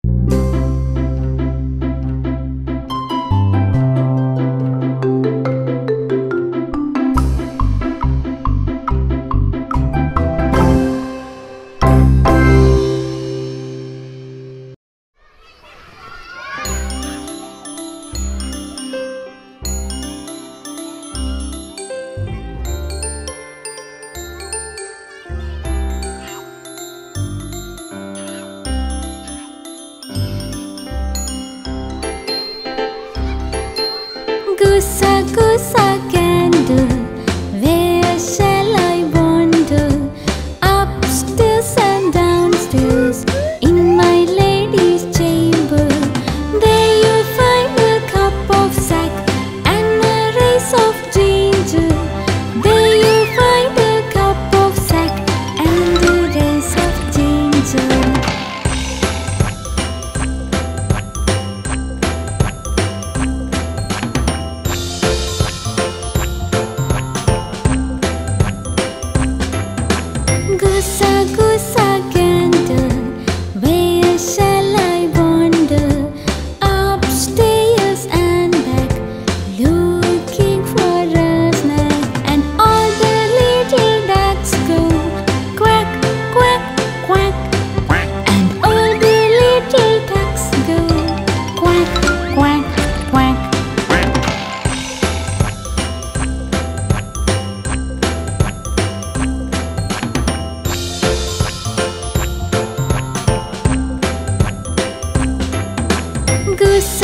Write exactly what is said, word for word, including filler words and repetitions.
Goosa, goosa, gander, where shall I wander? Upstairs and downstairs, in my lady's chamber. There you'll find a cup of sack and a race of ginger. There you'll find a cup of sack and a race of ginger. Goosa, goosa, gander, where shall I wander? Upstairs and back, looking for a snack. And all the little ducks go quack, quack, quack. And all the little ducks go quack, quack, quack. Goosa,